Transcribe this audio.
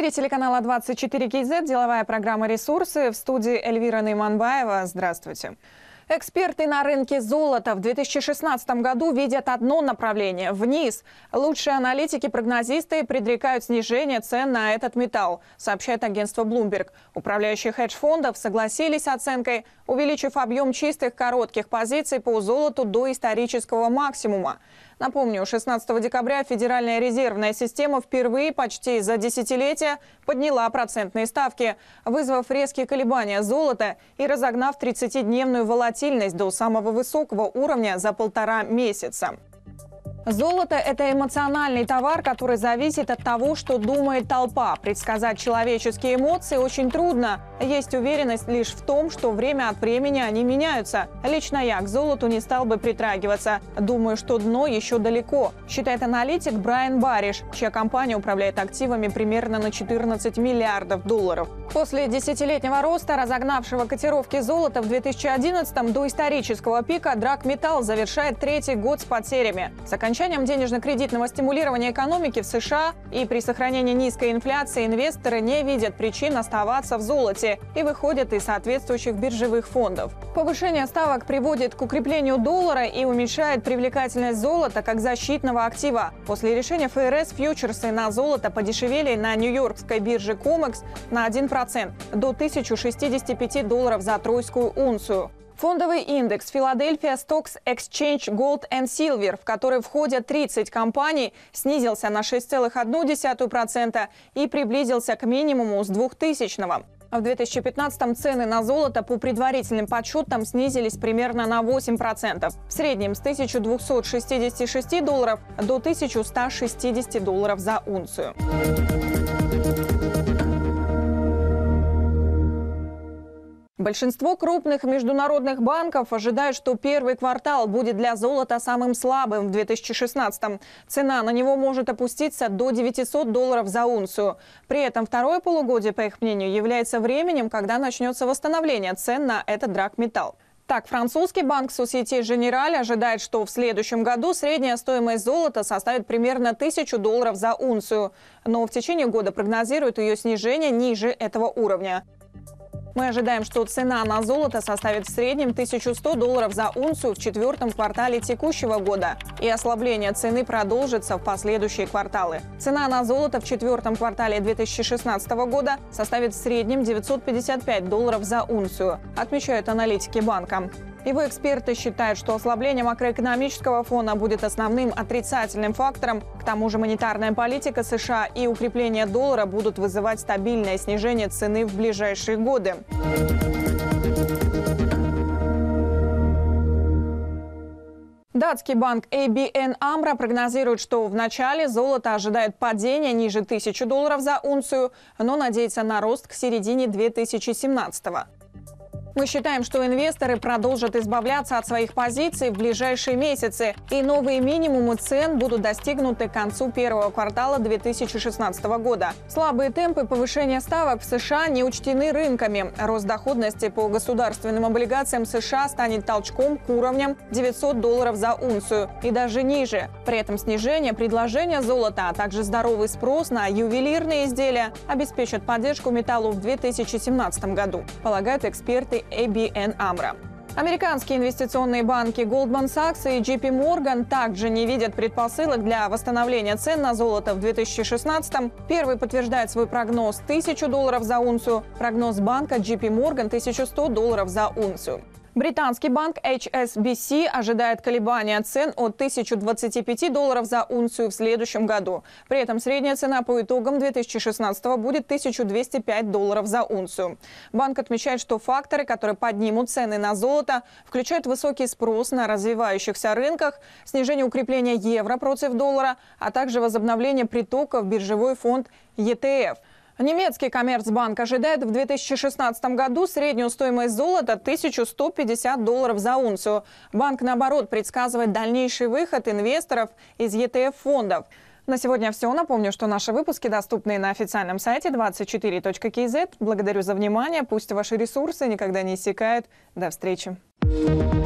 эфире телеканала 24 КЗ, деловая программа «Ресурсы». В студии Эльвира Нейманбаева. Здравствуйте. Эксперты на рынке золота в 2016 году видят одно направление – вниз. Лучшие аналитики-прогнозисты предрекают снижение цен на этот металл, сообщает агентство Bloomberg. Управляющие хедж-фондов согласились с оценкой, увеличив объем чистых коротких позиций по золоту до исторического максимума. Напомню, 16 декабря Федеральная резервная система впервые почти за десятилетие подняла процентные ставки, вызвав резкие колебания золота и разогнав 30-дневную волатильность до самого высокого уровня за 1,5 месяца. Золото – это эмоциональный товар, который зависит от того, что думает толпа. Предсказать человеческие эмоции очень трудно. Есть уверенность лишь в том, что время от времени они меняются. Лично я к золоту не стал бы притрагиваться. Думаю, что дно еще далеко, считает аналитик Брайан Бариш, чья компания управляет активами примерно на 14 миллиардов долларов. После десятилетнего роста, разогнавшего котировки золота в 2011-м до исторического пика, Драгметалл завершает третий год с потерями. С окончанием денежно-кредитного стимулирования экономики в США и при сохранении низкой инфляции инвесторы не видят причин оставаться в золоте и выходят из соответствующих биржевых фондов. Повышение ставок приводит к укреплению доллара и уменьшает привлекательность золота как защитного актива. После решения ФРС фьючерсы на золото подешевели на нью-йоркской бирже COMEX на 1% до $1065 за тройскую унцию. Фондовый индекс Philadelphia Stocks Exchange Gold and Silver, в который входят 30 компаний, снизился на 6,1% и приблизился к минимуму с 2000-го. В 2015-м цены на золото по предварительным подсчетам снизились примерно на 8%. В среднем с $1266 до $1160 за унцию. Большинство крупных международных банков ожидают, что первый квартал будет для золота самым слабым в 2016-м. Цена на него может опуститься до $900 за унцию. При этом второе полугодие, по их мнению, является временем, когда начнется восстановление цен на этот драгметалл. Так, французский банк Société Générale ожидает, что в следующем году средняя стоимость золота составит примерно $1000 за унцию. Но в течение года прогнозирует ее снижение ниже этого уровня. Мы ожидаем, что цена на золото составит в среднем $1100 за унцию в четвертом квартале текущего года, и ослабление цены продолжится в последующие кварталы. Цена на золото в четвертом квартале 2016 года составит в среднем $955 за унцию, отмечают аналитики банка. Его эксперты считают, что ослабление макроэкономического фона будет основным отрицательным фактором. К тому же монетарная политика США и укрепление доллара будут вызывать стабильное снижение цены в ближайшие годы. Датский банк ABN AMRO прогнозирует, что в начале золото ожидает падения ниже $1000 за унцию, но надеется на рост к середине 2017-го. Мы считаем, что инвесторы продолжат избавляться от своих позиций в ближайшие месяцы, и новые минимумы цен будут достигнуты к концу первого квартала 2016 года. Слабые темпы повышения ставок в США не учтены рынками. Рост доходности по государственным облигациям США станет толчком к уровням $900 за унцию и даже ниже. При этом снижение предложения золота, а также здоровый спрос на ювелирные изделия обеспечат поддержку металлу в 2017 году, полагают эксперты ABN AMRO. Американские инвестиционные банки Goldman Sachs и JP Morgan также не видят предпосылок для восстановления цен на золото в 2016-м. Первый подтверждает свой прогноз $1000 за унцию, прогноз банка JP Morgan $1100 за унцию. Британский банк HSBC ожидает колебания цен от $1025 за унцию в следующем году. При этом средняя цена по итогам 2016 будет $1205 за унцию. Банк отмечает, что факторы, которые поднимут цены на золото, включают высокий спрос на развивающихся рынках, снижение укрепления евро против доллара, а также возобновление притока в биржевой фонд ETF. Немецкий Коммерцбанк ожидает в 2016 году среднюю стоимость золота $1150 за унцию. Банк, наоборот, предсказывает дальнейший выход инвесторов из ETF-фондов. На сегодня все. Напомню, что наши выпуски доступны на официальном сайте 24.kz. Благодарю за внимание. Пусть ваши ресурсы никогда не иссякают. До встречи.